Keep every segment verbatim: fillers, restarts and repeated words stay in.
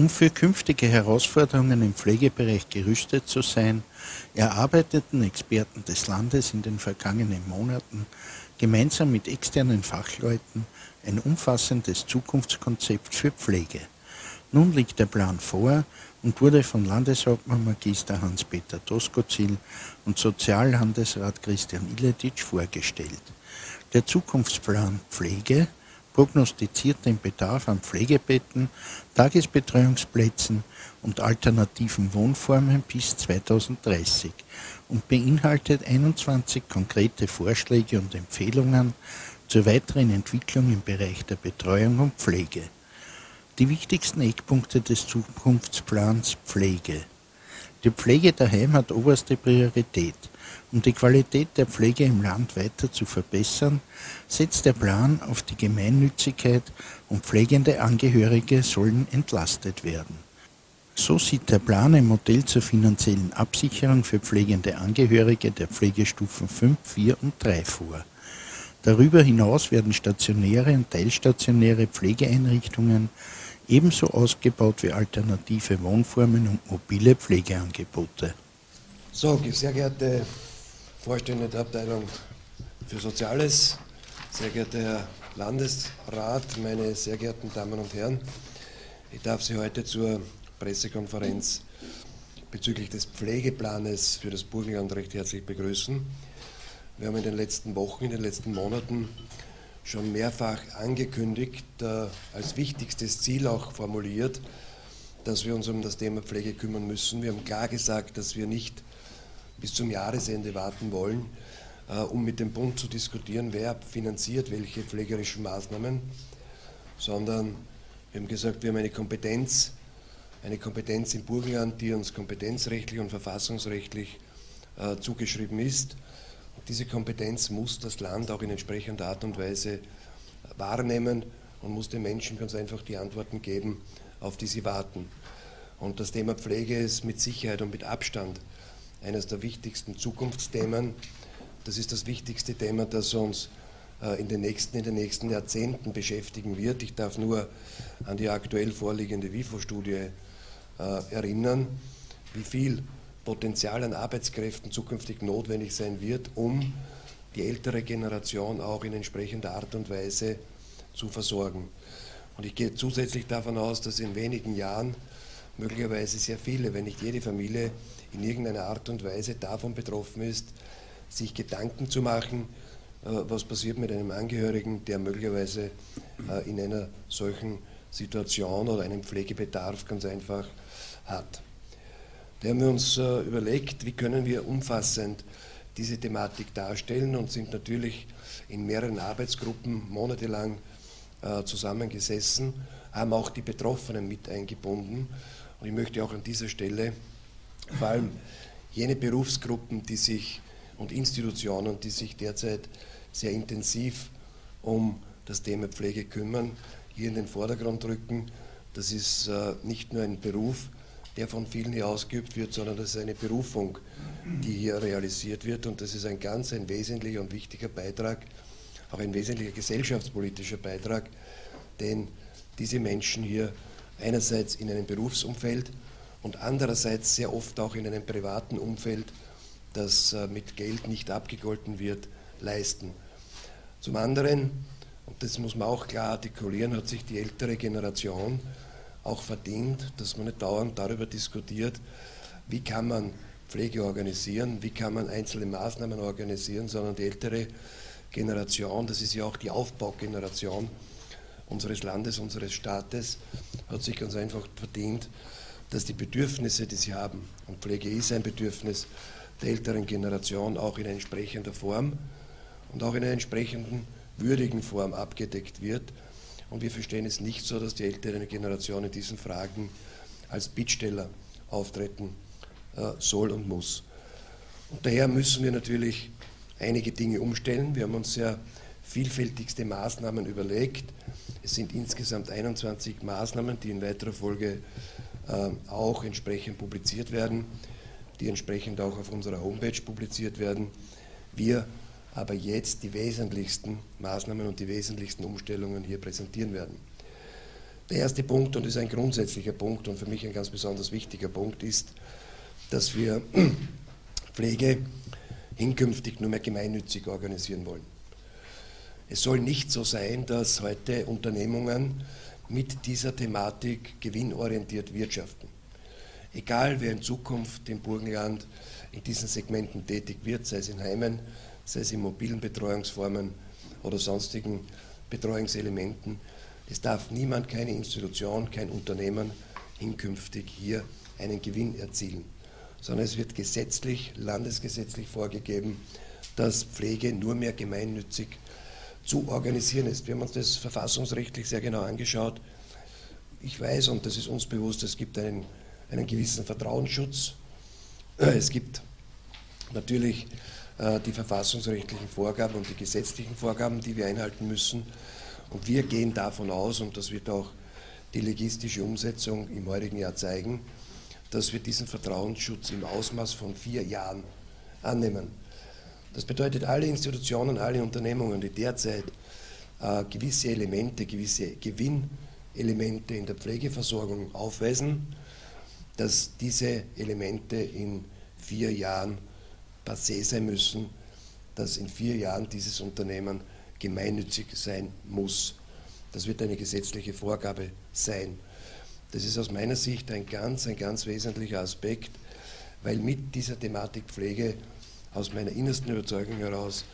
Um für künftige Herausforderungen im Pflegebereich gerüstet zu sein, erarbeiteten Experten des Landes in den vergangenen Monaten gemeinsam mit externen Fachleuten ein umfassendes Zukunftskonzept für Pflege. Nun liegt der Plan vor und wurde von Landeshauptmann Magister Hans-Peter Doskozil und Soziallandesrat Christian Iledic vorgestellt. Der Zukunftsplan Pflege prognostiziert den Bedarf an Pflegebetten, Tagesbetreuungsplätzen und alternativen Wohnformen bis zweitausenddreißig und beinhaltet einundzwanzig konkrete Vorschläge und Empfehlungen zur weiteren Entwicklung im Bereich der Betreuung und Pflege. Die wichtigsten Eckpunkte des Zukunftsplans Pflege. Die Pflege daheim hat oberste Priorität. Um die Qualität der Pflege im Land weiter zu verbessern, setzt der Plan auf die Gemeinnützigkeit und pflegende Angehörige sollen entlastet werden. So sieht der Plan ein Modell zur finanziellen Absicherung für pflegende Angehörige der Pflegestufen fünf, vier und drei vor. Darüber hinaus werden stationäre und teilstationäre Pflegeeinrichtungen ebenso ausgebaut wie alternative Wohnformen und mobile Pflegeangebote. So, sehr geehrte Vorstände der Abteilung für Soziales, sehr geehrter Herr Landesrat, meine sehr geehrten Damen und Herren, ich darf Sie heute zur Pressekonferenz bezüglich des Pflegeplanes für das Burgenland recht herzlich begrüßen. Wir haben in den letzten Wochen, in den letzten Monaten schon mehrfach angekündigt, äh, als wichtigstes Ziel auch formuliert, dass wir uns um das Thema Pflege kümmern müssen. Wir haben klar gesagt, dass wir nicht bis zum Jahresende warten wollen, äh, um mit dem Bund zu diskutieren, wer finanziert welche pflegerischen Maßnahmen, sondern wir haben gesagt, wir haben eine Kompetenz, eine Kompetenz im Burgenland, die uns kompetenzrechtlich und verfassungsrechtlich äh, zugeschrieben ist. Und diese Kompetenz muss das Land auch in entsprechender Art und Weise wahrnehmen und muss den Menschen ganz einfach die Antworten geben, auf die sie warten. Und das Thema Pflege ist mit Sicherheit und mit Abstand eines der wichtigsten Zukunftsthemen. Das ist das wichtigste Thema, das uns äh, in den nächsten, in den nächsten Jahrzehnten beschäftigen wird. Ich darf nur an die aktuell vorliegende W I F O-Studie äh, erinnern, wie viel Potenzial an Arbeitskräften zukünftig notwendig sein wird, um die ältere Generation auch in entsprechender Art und Weise zu versorgen. Und ich gehe zusätzlich davon aus, dass in wenigen Jahren möglicherweise sehr viele, wenn nicht jede Familie, in irgendeiner Art und Weise davon betroffen ist, sich Gedanken zu machen, was passiert mit einem Angehörigen, der möglicherweise in einer solchen Situation oder einen Pflegebedarf ganz einfach hat. Da haben wir uns überlegt, wie können wir umfassend diese Thematik darstellen und sind natürlich in mehreren Arbeitsgruppen monatelang zusammengesessen, haben auch die Betroffenen mit eingebunden. Und ich möchte auch an dieser Stelle vor allem jene Berufsgruppen, die sich und Institutionen, die sich derzeit sehr intensiv um das Thema Pflege kümmern, hier in den Vordergrund rücken. Das ist äh, nicht nur ein Beruf, der von vielen hier ausgeübt wird, sondern das ist eine Berufung, die hier realisiert wird. Und das ist ein ganz ein wesentlicher und wichtiger Beitrag, auch ein wesentlicher gesellschaftspolitischer Beitrag, den diese Menschen hier einerseits in einem Berufsumfeld und andererseits sehr oft auch in einem privaten Umfeld, das mit Geld nicht abgegolten wird, leisten. Zum anderen, und das muss man auch klar artikulieren, hat sich die ältere Generation auch verdient, dass man nicht dauernd darüber diskutiert, wie kann man Pflege organisieren, wie kann man einzelne Maßnahmen organisieren, sondern die ältere Generation, das ist ja auch die Aufbaugeneration unseres Landes, unseres Staates, hat sich ganz einfach verdient, dass die Bedürfnisse, die sie haben, und Pflege ist ein Bedürfnis der älteren Generation, auch in entsprechender Form und auch in einer entsprechenden würdigen Form abgedeckt wird. Und wir verstehen es nicht so, dass die ältere Generation in diesen Fragen als Bittsteller auftreten äh, soll und muss. Und daher müssen wir natürlich einige Dinge umstellen. Wir haben uns sehr vielfältigste Maßnahmen überlegt. Es sind insgesamt einundzwanzig Maßnahmen, die in weiterer Folge äh, auch entsprechend publiziert werden, die entsprechend auch auf unserer Homepage publiziert werden. Wir aber jetzt die wesentlichsten Maßnahmen und die wesentlichsten Umstellungen hier präsentieren werden. Der erste Punkt, und das ist ein grundsätzlicher Punkt und für mich ein ganz besonders wichtiger Punkt, ist, dass wir Pflege hinkünftig nur mehr gemeinnützig organisieren wollen. Es soll nicht so sein, dass heute Unternehmungen mit dieser Thematik gewinnorientiert wirtschaften. Egal wer in Zukunft im Burgenland in diesen Segmenten tätig wird, sei es in Heimen, sei es in mobilen Betreuungsformen oder sonstigen Betreuungselementen, es darf niemand, keine Institution, kein Unternehmen hinkünftig hier einen Gewinn erzielen, sondern es wird gesetzlich, landesgesetzlich vorgegeben, dass Pflege nur mehr gemeinnützig zu organisieren ist. Wir haben uns das verfassungsrechtlich sehr genau angeschaut. Ich weiß, und das ist uns bewusst, es gibt einen, einen gewissen Vertrauensschutz. Es gibt natürlich äh, die verfassungsrechtlichen Vorgaben und die gesetzlichen Vorgaben, die wir einhalten müssen. Und wir gehen davon aus, und das wird auch die legistische Umsetzung im heurigen Jahr zeigen, dass wir diesen Vertrauensschutz im Ausmaß von vier Jahren annehmen. Das bedeutet, alle Institutionen, alle Unternehmungen, die derzeit äh, gewisse Elemente, gewisse Gewinnelemente in der Pflegeversorgung aufweisen, dass diese Elemente in vier Jahren passé sein müssen, dass in vier Jahren dieses Unternehmen gemeinnützig sein muss. Das wird eine gesetzliche Vorgabe sein. Das ist aus meiner Sicht ein ganz, ein ganz wesentlicher Aspekt, weil mit dieser Thematik Pflege aus meiner innersten Überzeugung heraus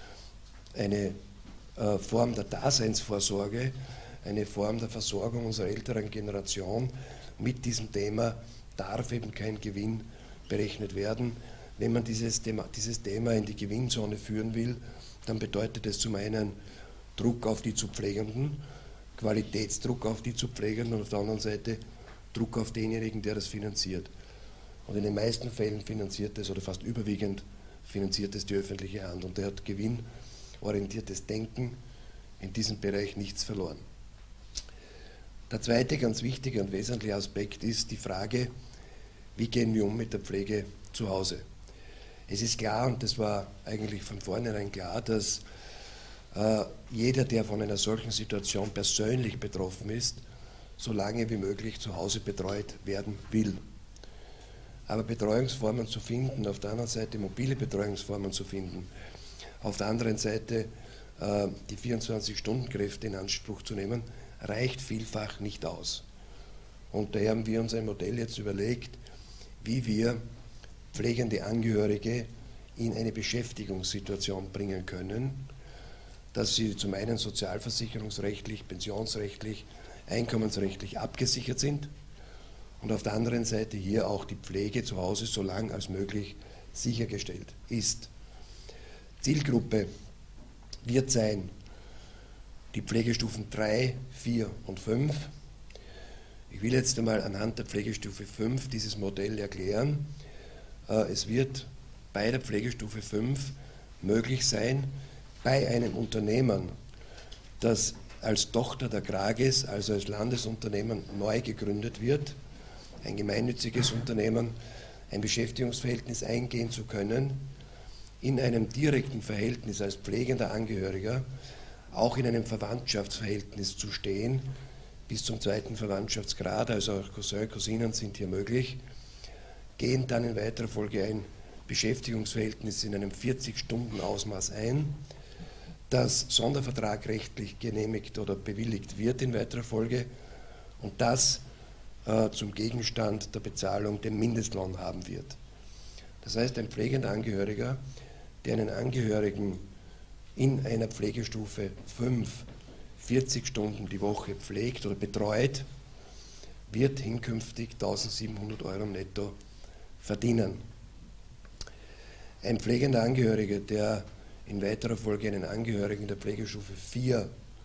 eine äh, Form der Daseinsvorsorge, eine Form der Versorgung unserer älteren Generation mit diesem Thema darf eben kein Gewinn berechnet werden. Wenn man dieses Thema, dieses Thema in die Gewinnzone führen will, dann bedeutet es zum einen Druck auf die zu Pflegenden, Qualitätsdruck auf die zu Pflegenden und auf der anderen Seite Druck auf denjenigen, der das finanziert. Und in den meisten Fällen finanziert es oder fast überwiegend finanziert es die öffentliche Hand. Und der hat gewinnorientiertes Denken in diesem Bereich nichts verloren. Der zweite ganz wichtige und wesentliche Aspekt ist die Frage, wie gehen wir um mit der Pflege zu Hause. Es ist klar, und das war eigentlich von vornherein klar, dass äh, jeder, der von einer solchen Situation persönlich betroffen ist, so lange wie möglich zu Hause betreut werden will. Aber Betreuungsformen zu finden, auf der anderen Seite mobile Betreuungsformen zu finden, auf der anderen Seite äh, die vierundzwanzig-Stunden-Kräfte in Anspruch zu nehmen, reicht vielfach nicht aus. Und daher haben wir uns ein Modell jetzt überlegt, wie wir pflegende Angehörige in eine Beschäftigungssituation bringen können, dass sie zum einen sozialversicherungsrechtlich, pensionsrechtlich, einkommensrechtlich abgesichert sind und auf der anderen Seite hier auch die Pflege zu Hause so lang als möglich sichergestellt ist. Zielgruppe wird sein die Pflegestufen drei, vier und fünf. Ich will jetzt einmal anhand der Pflegestufe fünf dieses Modell erklären. Es wird bei der Pflegestufe fünf möglich sein, bei einem Unternehmen, das als Tochter der Krages, also als Landesunternehmen neu gegründet wird, ein gemeinnütziges Unternehmen, ein Beschäftigungsverhältnis eingehen zu können, in einem direkten Verhältnis als pflegender Angehöriger, auch in einem Verwandtschaftsverhältnis zu stehen, bis zum zweiten Verwandtschaftsgrad, also auch Cousin, Cousinen sind hier möglich, gehen dann in weiterer Folge ein Beschäftigungsverhältnis in einem vierzig-Stunden-Ausmaß ein, das sondervertragrechtlich genehmigt oder bewilligt wird in weiterer Folge und das äh, zum Gegenstand der Bezahlung den Mindestlohn haben wird. Das heißt, ein pflegender Angehöriger, der einen Angehörigen in einer Pflegestufe fünf vierzig Stunden die Woche pflegt oder betreut, wird hinkünftig eintausendsiebenhundert Euro netto verdienen. Ein pflegender Angehöriger, der in weiterer Folge einen Angehörigen der Pflegestufe vier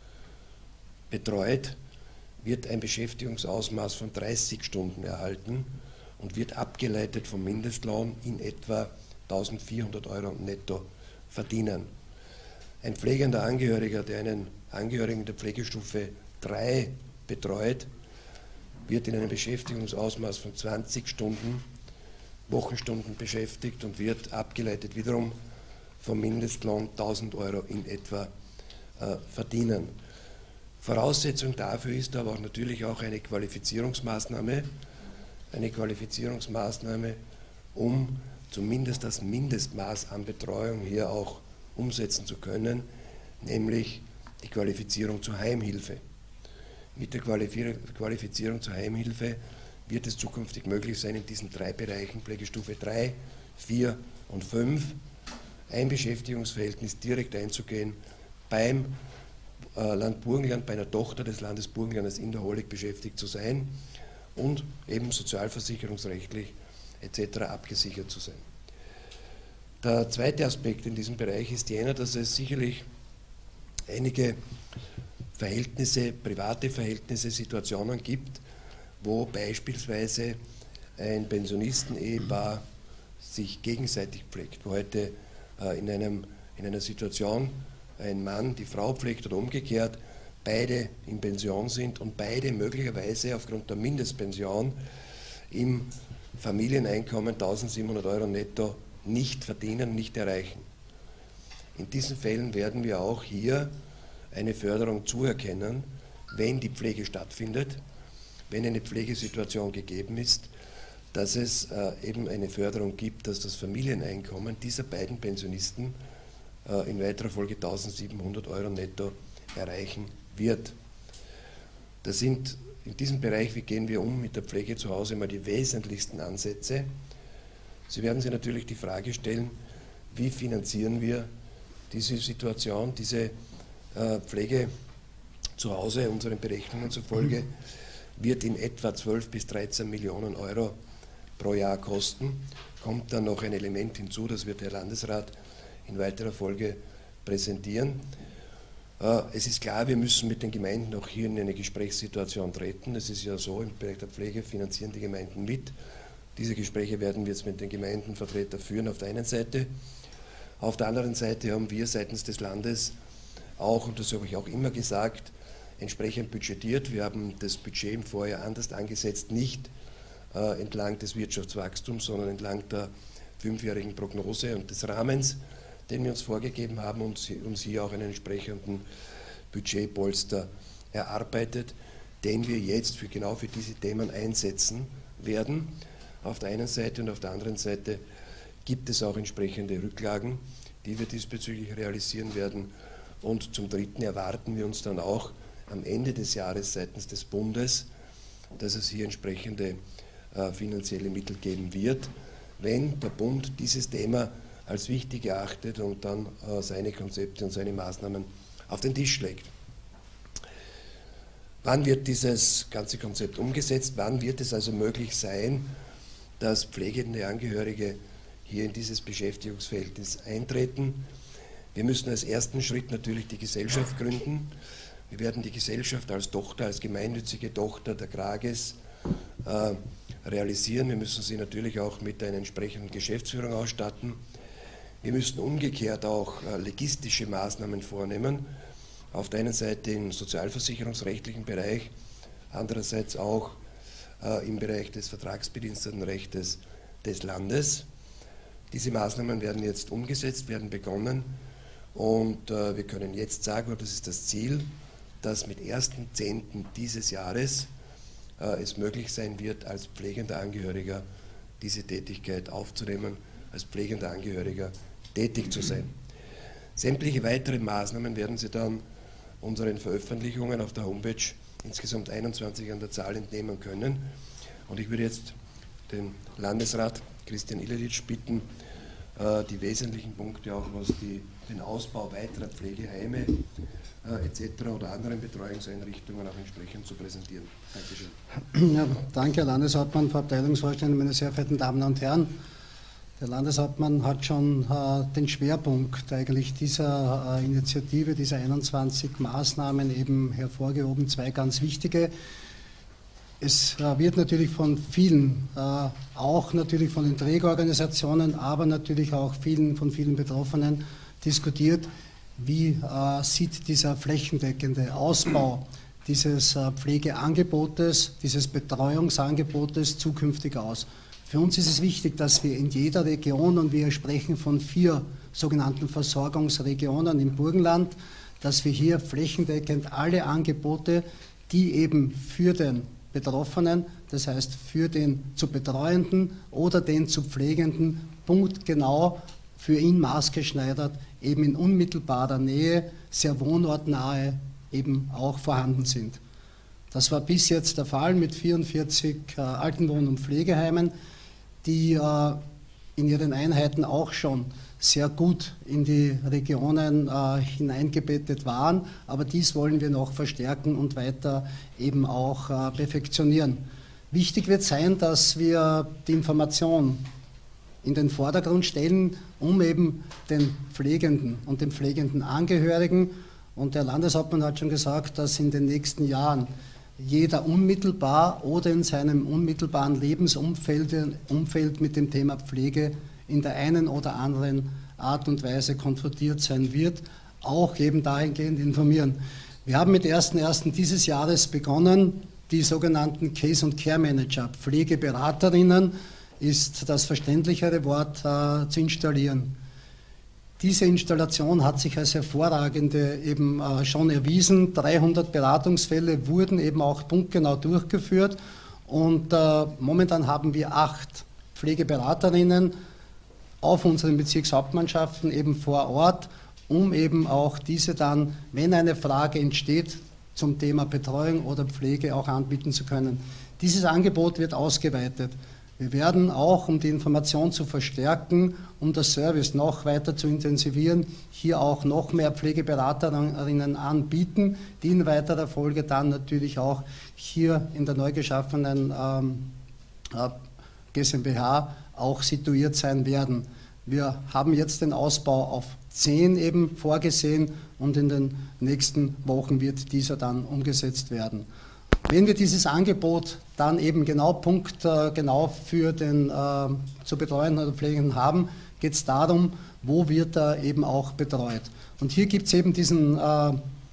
betreut, wird ein Beschäftigungsausmaß von dreißig Stunden erhalten und wird abgeleitet vom Mindestlohn in etwa eintausendvierhundert Euro netto verdienen. Ein pflegender Angehöriger, der einen Angehörigen der Pflegestufe drei betreut, wird in einem Beschäftigungsausmaß von zwanzig Stunden, Wochenstunden beschäftigt und wird abgeleitet wiederum vom Mindestlohn tausend Euro in etwa äh, verdienen. Voraussetzung dafür ist aber auch natürlich auch eine Qualifizierungsmaßnahme, eine Qualifizierungsmaßnahme, um zumindest das Mindestmaß an Betreuung hier auch umsetzen zu können, nämlich die Qualifizierung zur Heimhilfe. Mit der Qualifizierung zur Heimhilfe wird es zukünftig möglich sein, in diesen drei Bereichen, Pflegestufe drei, vier und fünf, ein Beschäftigungsverhältnis direkt einzugehen, beim äh, Land Burgenland, bei einer Tochter des Landes Burgenlandes in der Holig beschäftigt zu sein und eben sozialversicherungsrechtlich et cetera abgesichert zu sein. Der zweite Aspekt in diesem Bereich ist jener, dass es sicherlich einige Verhältnisse, private Verhältnisse, Situationen gibt, wo beispielsweise ein Pensionisten-Ehepaar sich gegenseitig pflegt, wo heute äh, in, einem, in einer Situation ein Mann die Frau pflegt oder umgekehrt, beide in Pension sind und beide möglicherweise aufgrund der Mindestpension im Familieneinkommen eintausendsiebenhundert Euro netto nicht verdienen, nicht erreichen. In diesen Fällen werden wir auch hier eine Förderung zuerkennen, wenn die Pflege stattfindet, wenn eine Pflegesituation gegeben ist, dass es äh, eben eine Förderung gibt, dass das Familieneinkommen dieser beiden Pensionisten äh, in weiterer Folge eintausendsiebenhundert Euro netto erreichen wird. Das sind in diesem Bereich, wie gehen wir um mit der Pflege zu Hause, mal die wesentlichsten Ansätze. Sie werden sich natürlich die Frage stellen, wie finanzieren wir diese Situation, diese äh, Pflege zu Hause, unseren Berechnungen zufolge, wird in etwa zwölf bis dreizehn Millionen Euro pro Jahr kosten. Kommt dann noch ein Element hinzu, das wird der Landesrat in weiterer Folge präsentieren. Äh, es ist klar, wir müssen mit den Gemeinden auch hier in eine Gesprächssituation treten. Es ist ja so, im Bereich der Pflege finanzieren die Gemeinden mit. Diese Gespräche werden wir jetzt mit den Gemeindenvertretern führen auf der einen Seite. Auf der anderen Seite haben wir seitens des Landes auch, und das habe ich auch immer gesagt, entsprechend budgetiert. Wir haben das Budget im Vorjahr anders angesetzt, nicht äh, entlang des Wirtschaftswachstums, sondern entlang der fünfjährigen Prognose und des Rahmens, den wir uns vorgegeben haben und uns hier auch einen entsprechenden Budgetpolster erarbeitet, den wir jetzt für, genau für diese Themen einsetzen werden. Auf der einen Seite und auf der anderen Seite gibt es auch entsprechende Rücklagen, die wir diesbezüglich realisieren werden. Und zum Dritten erwarten wir uns dann auch am Ende des Jahres seitens des Bundes, dass es hier entsprechende äh, finanzielle Mittel geben wird, wenn der Bund dieses Thema als wichtig erachtet und dann äh, seine Konzepte und seine Maßnahmen auf den Tisch legt. Wann wird dieses ganze Konzept umgesetzt? Wann wird es also möglich sein, dass pflegende Angehörige hier in dieses Beschäftigungsverhältnis eintreten? Wir müssen als ersten Schritt natürlich die Gesellschaft gründen. Wir werden die Gesellschaft als Tochter, als gemeinnützige Tochter der Krages äh, realisieren. Wir müssen sie natürlich auch mit einer entsprechenden Geschäftsführung ausstatten. Wir müssen umgekehrt auch äh, legistische Maßnahmen vornehmen. Auf der einen Seite im sozialversicherungsrechtlichen Bereich, andererseits auch äh, im Bereich des Vertragsbedienstetenrechtes des Landes. Diese Maßnahmen werden jetzt umgesetzt, werden begonnen und äh, wir können jetzt sagen, und das ist das Ziel, dass mit ersten Zehnten dieses Jahres äh, es möglich sein wird, als pflegender Angehöriger diese Tätigkeit aufzunehmen, als pflegender Angehöriger tätig zu sein. Sämtliche weitere Maßnahmen werden Sie dann unseren Veröffentlichungen auf der Homepage, insgesamt einundzwanzig an der Zahl, entnehmen können. Und ich würde jetzt den Landesrat Christian Iledic bitten, die wesentlichen Punkte, auch was die, den Ausbau weiterer Pflegeheime äh, et cetera oder anderen Betreuungseinrichtungen auch entsprechend zu präsentieren. Dankeschön. Ja, danke, Herr Landeshauptmann, Frau Abteilungsvorstände, meine sehr verehrten Damen und Herren. Der Landeshauptmann hat schon äh, den Schwerpunkt eigentlich dieser äh, Initiative, dieser einundzwanzig Maßnahmen eben hervorgehoben, zwei ganz wichtige. Es äh, wird natürlich von vielen, äh, auch natürlich von den Trägerorganisationen, aber natürlich auch vielen, von vielen Betroffenen diskutiert, wie äh, sieht dieser flächendeckende Ausbau dieses äh, Pflegeangebotes, dieses Betreuungsangebotes zukünftig aus. Für uns ist es wichtig, dass wir in jeder Region, und wir sprechen von vier sogenannten Versorgungsregionen im Burgenland, dass wir hier flächendeckend alle Angebote, die eben für den Betroffenen, das heißt für den zu Betreuenden oder den zu Pflegenden, punktgenau für ihn maßgeschneidert, eben in unmittelbarer Nähe, sehr wohnortnahe eben auch vorhanden sind. Das war bis jetzt der Fall mit vierundvierzig äh, Altenwohn- und Pflegeheimen, die äh, in ihren Einheiten auch schon sehr gut in die Regionen äh, hineingebettet waren, aber dies wollen wir noch verstärken und weiter eben auch äh, perfektionieren. Wichtig wird sein, dass wir die Information in den Vordergrund stellen, um eben den Pflegenden und den pflegenden Angehörigen, und der Landeshauptmann hat schon gesagt, dass in den nächsten Jahren jeder unmittelbar oder in seinem unmittelbaren Lebensumfeld Umfeld mit dem Thema Pflege in der einen oder anderen Art und Weise konfrontiert sein wird, auch eben dahingehend informieren. Wir haben mit ersten ersten dieses Jahres begonnen, die sogenannten Case- und Care-Manager, Pflegeberaterinnen, ist das verständlichere Wort, äh, zu installieren. Diese Installation hat sich als hervorragende eben äh, schon erwiesen. dreihundert Beratungsfälle wurden eben auch punktgenau durchgeführt und äh, momentan haben wir acht Pflegeberaterinnen auf unseren Bezirkshauptmannschaften eben vor Ort, um eben auch diese dann, wenn eine Frage entsteht, zum Thema Betreuung oder Pflege auch anbieten zu können. Dieses Angebot wird ausgeweitet. Wir werden auch, um die Information zu verstärken, um das Service noch weiter zu intensivieren, hier auch noch mehr Pflegeberaterinnen anbieten, die in weiterer Folge dann natürlich auch hier in der neu geschaffenen ähm, G S m B H auch situiert sein werden. Wir haben jetzt den Ausbau auf zehn eben vorgesehen und in den nächsten Wochen wird dieser dann umgesetzt werden. Wenn wir dieses Angebot dann eben genau punktgenau für den äh, zu betreuenden oder Pflegenden haben, geht es darum, wo wird er eben auch betreut. Und hier gibt es eben diesen äh,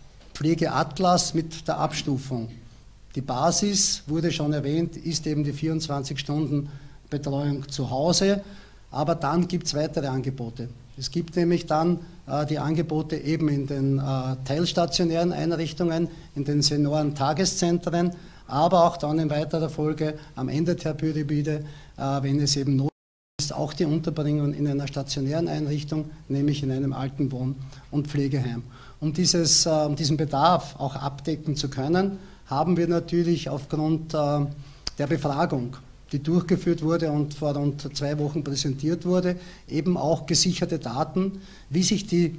Pflegeatlas mit der Abstufung. Die Basis, wurde schon erwähnt, ist eben die vierundzwanzig Stunden Betreuung zu Hause, aber dann gibt es weitere Angebote. Es gibt nämlich dann äh, die Angebote eben in den äh, teilstationären Einrichtungen, in den Senioren-Tageszentren, aber auch dann in weiterer Folge am Ende der Pyramide, äh, wenn es eben notwendig ist, auch die Unterbringung in einer stationären Einrichtung, nämlich in einem Altenwohn- und Pflegeheim. Um, dieses, äh, um diesen Bedarf auch abdecken zu können, haben wir natürlich aufgrund äh, der Befragung, die durchgeführt wurde und vor rund zwei Wochen präsentiert wurde, eben auch gesicherte Daten, wie sich die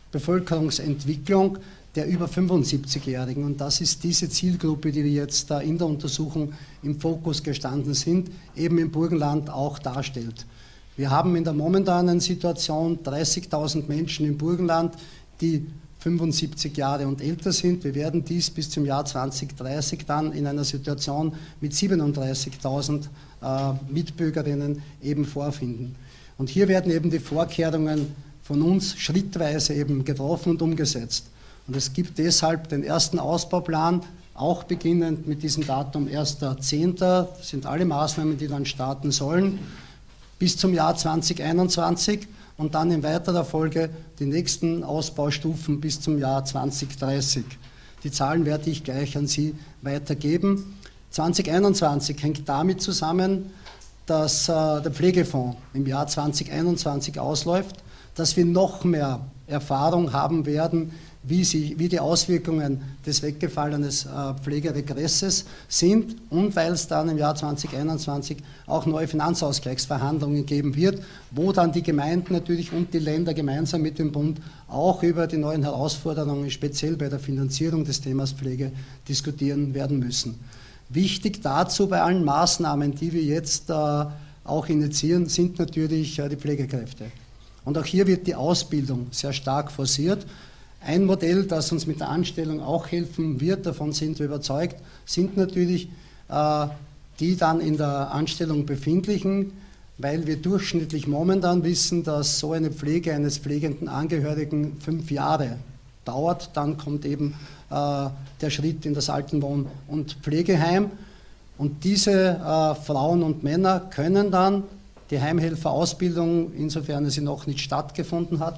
Bevölkerungsentwicklung der über fünfundsiebzigjährigen, und das ist diese Zielgruppe, die wir jetzt da in der Untersuchung im Fokus gestanden sind, eben im Burgenland auch darstellt. Wir haben in der momentanen Situation dreißigtausend Menschen im Burgenland, die fünfundsiebzig Jahre und älter sind. Wir werden dies bis zum Jahr zweitausenddreißig dann in einer Situation mit siebenunddreißigtausend äh, Mitbürgerinnen eben vorfinden. Und hier werden eben die Vorkehrungen von uns schrittweise eben getroffen und umgesetzt. Und es gibt deshalb den ersten Ausbauplan, auch beginnend mit diesem Datum erster zehnter Das sind alle Maßnahmen, die dann starten sollen, bis zum Jahr zweitausendeinundzwanzig. Und dann in weiterer Folge die nächsten Ausbaustufen bis zum Jahr zweitausenddreißig. Die Zahlen werde ich gleich an Sie weitergeben. zweitausendeinundzwanzig hängt damit zusammen, dass äh, der Pflegefonds im Jahr zweitausendeinundzwanzig ausläuft, dass wir noch mehr Erfahrung haben werden, wie, sie, wie die Auswirkungen des weggefallenen äh, Pflegeregresses sind und weil es dann im Jahr zweitausendeinundzwanzig auch neue Finanzausgleichsverhandlungen geben wird, wo dann die Gemeinden natürlich und die Länder gemeinsam mit dem Bund auch über die neuen Herausforderungen, speziell bei der Finanzierung des Themas Pflege, diskutieren werden müssen. Wichtig dazu bei allen Maßnahmen, die wir jetzt äh, auch initiieren, sind natürlich äh, die Pflegekräfte. Und auch hier wird die Ausbildung sehr stark forciert. Ein Modell, das uns mit der Anstellung auch helfen wird, davon sind wir überzeugt, sind natürlich äh, die dann in der Anstellung befindlichen, weil wir durchschnittlich momentan wissen, dass so eine Pflege eines pflegenden Angehörigen fünf Jahre dauert. Dann kommt eben äh, der Schritt in das Altenwohn- und Pflegeheim. Und diese äh, Frauen und Männer können dann die Heimhelferausbildung, insofern sie noch nicht stattgefunden hat,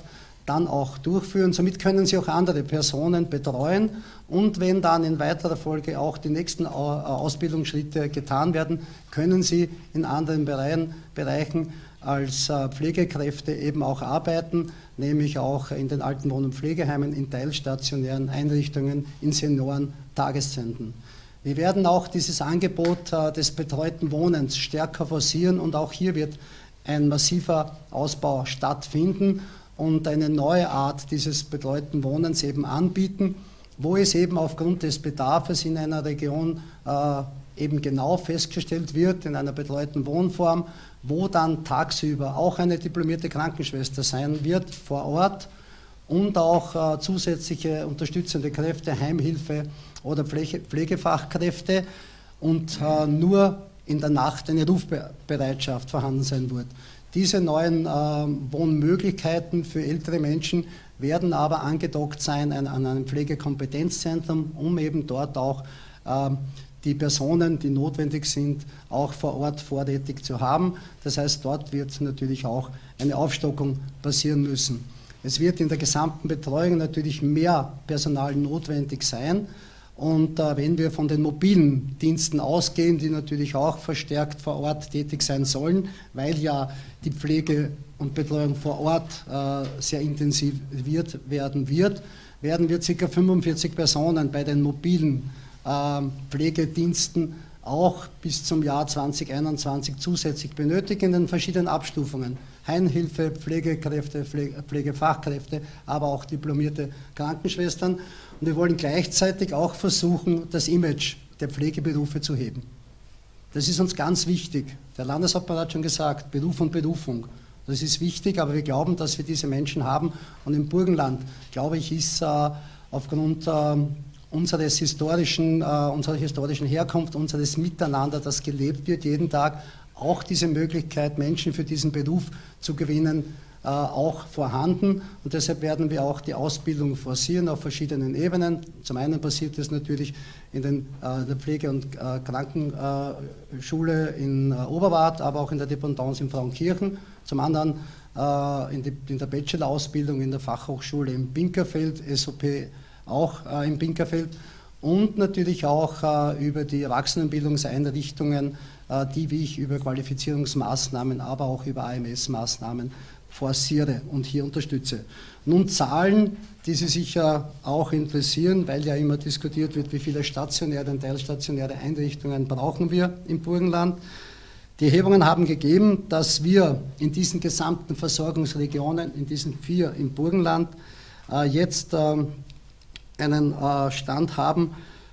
dann auch durchführen. Somit können sie auch andere Personen betreuen und wenn dann in weiterer Folge auch die nächsten Ausbildungsschritte getan werden, können sie in anderen Bereichen, Bereichen als Pflegekräfte eben auch arbeiten, nämlich auch in den Altenwohn- und Pflegeheimen, in teilstationären Einrichtungen, in Seniorentageszentren. Wir werden auch dieses Angebot des betreuten Wohnens stärker forcieren und auch hier wird ein massiver Ausbau stattfinden und eine neue Art dieses betreuten Wohnens eben anbieten, wo es eben aufgrund des Bedarfs in einer Region äh, eben genau festgestellt wird, in einer betreuten Wohnform, wo dann tagsüber auch eine diplomierte Krankenschwester sein wird vor Ort und auch äh, zusätzliche unterstützende Kräfte, Heimhilfe oder Pflege, Pflegefachkräfte und äh, nur in der Nacht eine Rufbereitschaft vorhanden sein wird. Diese neuen äh, Wohnmöglichkeiten für ältere Menschen werden aber angedockt sein an, an einem Pflegekompetenzzentrum, um eben dort auch äh, die Personen, die notwendig sind, auch vor Ort vorrätig zu haben. Das heißt, dort wird natürlich auch eine Aufstockung passieren müssen. Es wird in der gesamten Betreuung natürlich mehr Personal notwendig sein. Und äh, wenn wir von den mobilen Diensten ausgehen, die natürlich auch verstärkt vor Ort tätig sein sollen, weil ja die Pflege und Betreuung vor Ort äh, sehr intensiviert werden wird, werden wir ca. fünfundvierzig Personen bei den mobilen äh, Pflegediensten auch bis zum Jahr zweitausendeinundzwanzig zusätzlich benötigen in den verschiedenen Abstufungen. Heimhilfe, Pflegekräfte, Pflege, Pflegefachkräfte, aber auch diplomierte Krankenschwestern. Und wir wollen gleichzeitig auch versuchen, das Image der Pflegeberufe zu heben. Das ist uns ganz wichtig. Der Landeshauptmann hat schon gesagt, Beruf und Berufung. Das ist wichtig, aber wir glauben, dass wir diese Menschen haben. Und im Burgenland, glaube ich, ist äh, aufgrund äh, unseres historischen, äh, unserer historischen Herkunft, unseres Miteinander, das gelebt wird jeden Tag, auch diese Möglichkeit, Menschen für diesen Beruf zu gewinnen, äh, auch vorhanden. Und deshalb werden wir auch die Ausbildung forcieren auf verschiedenen Ebenen. Zum einen passiert das natürlich in den, äh, der Pflege- und äh, Krankenschule in äh, Oberwart, aber auch in der Dependance in Frauenkirchen. Zum anderen äh, in, die, in der Bachelor-Ausbildung in der Fachhochschule in Binkerfeld, S O P auch äh, in Binkerfeld. Und natürlich auch äh, über die Erwachsenenbildungseinrichtungen, äh, die, wie ich über Qualifizierungsmaßnahmen, aber auch über A M S-Maßnahmen forciere und hier unterstütze. Nun Zahlen, die Sie sicher auch interessieren, weil ja immer diskutiert wird, wie viele stationäre und teilstationäre Einrichtungen brauchen wir im Burgenland. Die Erhebungen haben gegeben, dass wir in diesen gesamten Versorgungsregionen, in diesen vier im Burgenland, äh, jetzt äh, einen äh, Stand haben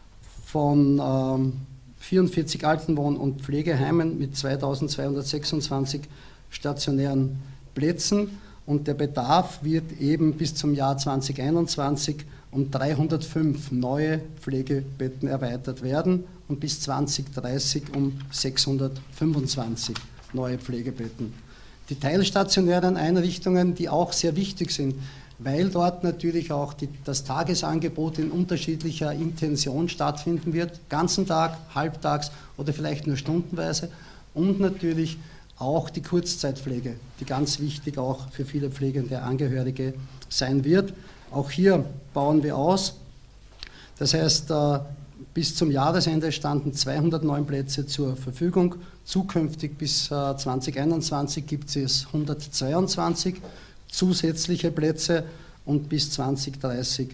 von äh, vierundvierzig Altenwohn- und Pflegeheimen mit zweitausendzweihundertsechsundzwanzig stationären Plätzen und der Bedarf wird eben bis zum Jahr zweitausendeinundzwanzig um dreihundertfünf neue Pflegebetten erweitert werden und bis zweitausenddreißig um sechshundertfünfundzwanzig neue Pflegebetten. Die teilstationären Einrichtungen, die auch sehr wichtig sind, weil dort natürlich auch die, das Tagesangebot in unterschiedlicher Intention stattfinden wird, ganzen Tag, halbtags oder vielleicht nur stundenweise und natürlich auch die Kurzzeitpflege, die ganz wichtig auch für viele pflegende Angehörige sein wird. Auch hier bauen wir aus. Das heißt, bis zum Jahresende standen zweihundertneun Plätze zur Verfügung. Zukünftig bis zweitausendeinundzwanzig gibt es hundertzweiundzwanzig zusätzliche Plätze und bis zweitausenddreißig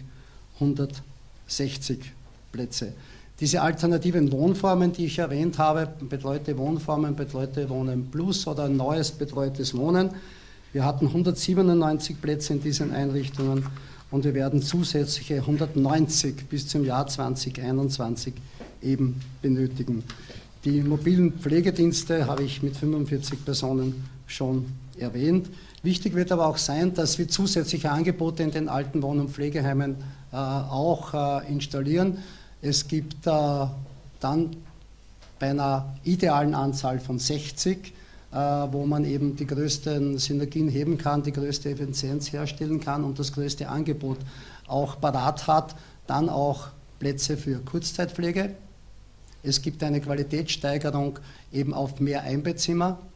hundertsechzig Plätze. Diese alternativen Wohnformen, die ich erwähnt habe, betreute Wohnformen, betreute Wohnen Plus oder ein neues betreutes Wohnen, wir hatten hundertsiebenundneunzig Plätze in diesen Einrichtungen und wir werden zusätzliche hundertneunzig bis zum Jahr zweitausendeinundzwanzig eben benötigen. Die mobilen Pflegedienste habe ich mit fünfundvierzig Personen schon erwähnt. Wichtig wird aber auch sein, dass wir zusätzliche Angebote in den alten Wohn- und Pflegeheimen äh, auch äh, installieren. Es gibt äh, dann bei einer idealen Anzahl von sechzig, äh, wo man eben die größten Synergien heben kann, die größte Effizienz herstellen kann und das größte Angebot auch parat hat, dann auch Plätze für Kurzzeitpflege. Es gibt eine Qualitätssteigerung eben auf mehr Einbettzimmer.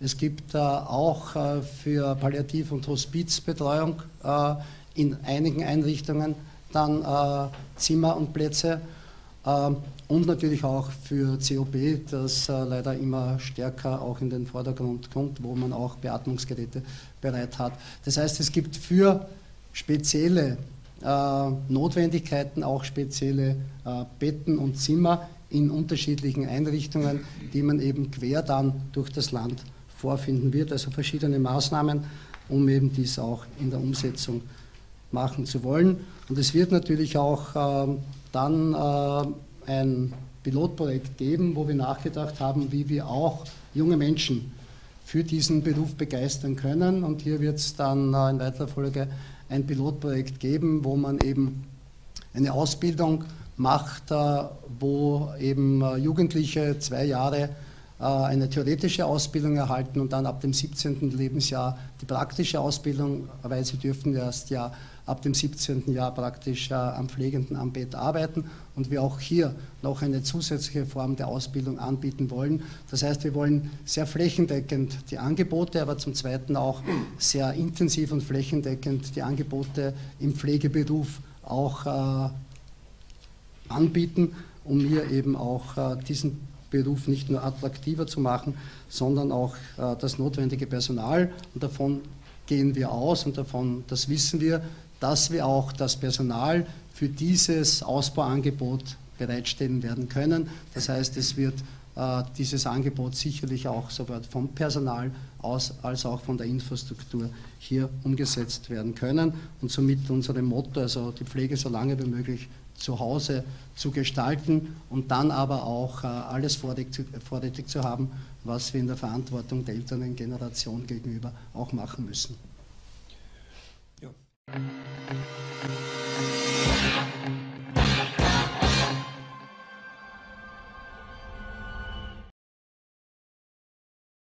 Es gibt auch für Palliativ- und Hospizbetreuung in einigen Einrichtungen dann Zimmer und Plätze. Und natürlich auch für C O P, das leider immer stärker auch in den Vordergrund kommt, wo man auch Beatmungsgeräte bereit hat. Das heißt, es gibt für spezielle äh, Notwendigkeiten auch spezielle äh, Betten und Zimmer in unterschiedlichen Einrichtungen, die man eben quer dann durch das Land vorfinden wird. Also verschiedene Maßnahmen, um eben dies auch in der Umsetzung machen zu wollen. Und es wird natürlich auch äh, dann äh, ein Pilotprojekt geben, wo wir nachgedacht haben, wie wir auch junge Menschen für diesen Beruf begeistern können. Und hier wird es dann in weiterer Folge ein Pilotprojekt geben, wo man eben eine Ausbildung macht, wo eben Jugendliche zwei Jahre eine theoretische Ausbildung erhalten und dann ab dem siebzehnten Lebensjahr die praktische Ausbildung, weil sie dürfen erst ja ab dem siebzehnten Jahr praktisch äh, am Pflegenden am Bett arbeiten und wir auch hier noch eine zusätzliche Form der Ausbildung anbieten wollen. Das heißt, wir wollen sehr flächendeckend die Angebote, aber zum Zweiten auch sehr intensiv und flächendeckend die Angebote im Pflegeberuf auch äh, anbieten, um hier eben auch äh, diesen Beruf nicht nur attraktiver zu machen, sondern auch äh, das notwendige Personal. Und davon gehen wir aus und davon, das wissen wir, dass wir auch das Personal für dieses Ausbauangebot bereitstellen werden können. Das heißt, es wird äh, dieses Angebot sicherlich auch sowohl vom Personal aus als auch von der Infrastruktur hier umgesetzt werden können und somit unserem Motto, also die Pflege so lange wie möglich zu Hause zu gestalten und dann aber auch äh, alles vorrätig zu, vorrätig zu haben, was wir in der Verantwortung der älteren Generation gegenüber auch machen müssen.